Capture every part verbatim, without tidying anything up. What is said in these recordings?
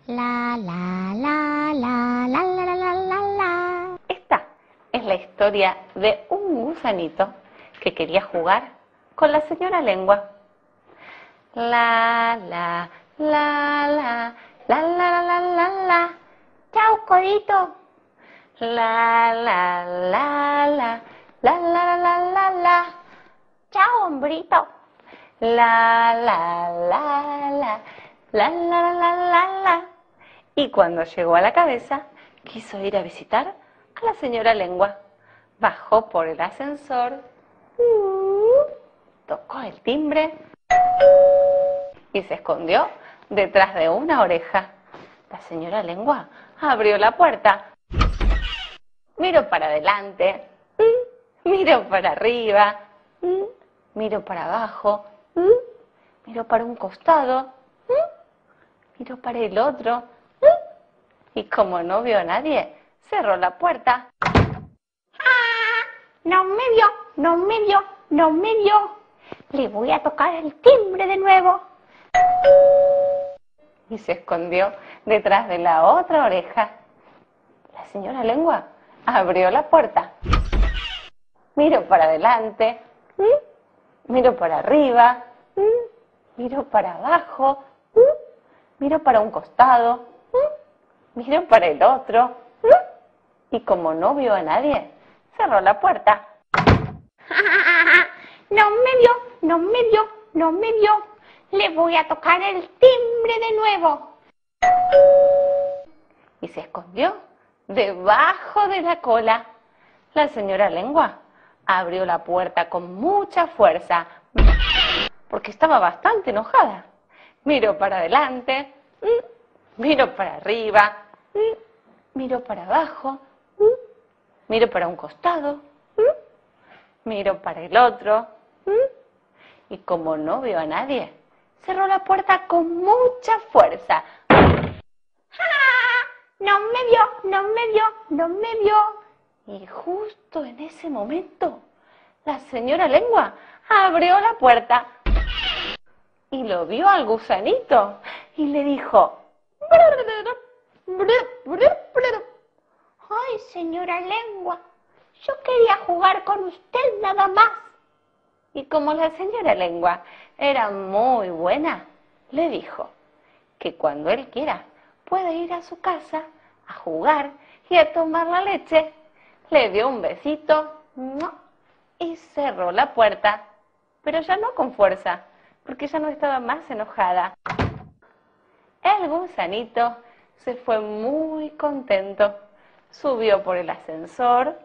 La, la, la, la, la, la, la, la, la, la. Esta es la historia de un gusanito que quería jugar con la señora Lengua. La, la, la, la, la, la, la, la, la. Chao, codito. La, la, la, la, la, la, la, la, la. Chao, hombrito. La, la, la, la, la, la, la, la, la. Y cuando llegó a la cabeza, quiso ir a visitar a la señora Lengua. Bajó por el ascensor, tocó el timbre y se escondió detrás de una oreja. La señora Lengua abrió la puerta, miró para adelante, miró para arriba, miró para abajo, miró para un costado, miró para el otro, y como no vio a nadie, cerró la puerta. ¡Ah! No me vio, no me vio, no me vio. Le voy a tocar el timbre de nuevo. Y se escondió detrás de la otra oreja. La señora Lengua abrió la puerta, miró para adelante, miró para arriba, miró para abajo, miró para un costado, miró para el otro, y como no vio a nadie, cerró la puerta. No me vio, no me vio, no me vio. Le voy a tocar el timbre de nuevo. Y se escondió debajo de la cola. La señora Lengua abrió la puerta con mucha fuerza, porque estaba bastante enojada. Miró para adelante, miró para arriba, miró para abajo, miró para un costado, miró para el otro, y como no vio a nadie, cerró la puerta con mucha fuerza. No me vio, no me vio, no me vio. Y justo en ese momento, la señora Lengua abrió la puerta y lo vio al gusanito y le dijo: Ay, señora Lengua, yo quería jugar con usted nada más. Y como la señora Lengua era muy buena, le dijo que cuando él quiera puede ir a su casa a jugar y a tomar la leche. Le dio un besito y cerró la puerta, pero ya no con fuerza, porque ya no estaba más enojada. El gusanito se fue muy contento, subió por el ascensor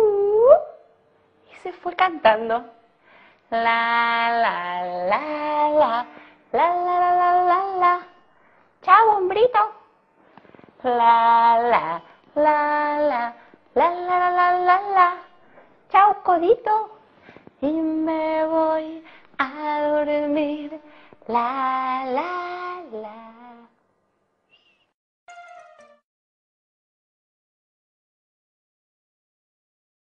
y se fue cantando. La, la, la, la, la, la, la, la, la, la. Chao, hombrito. La, la, la, la, la, la, la, la, la, la. Chao, codito. Y me voy a dormir. La, la.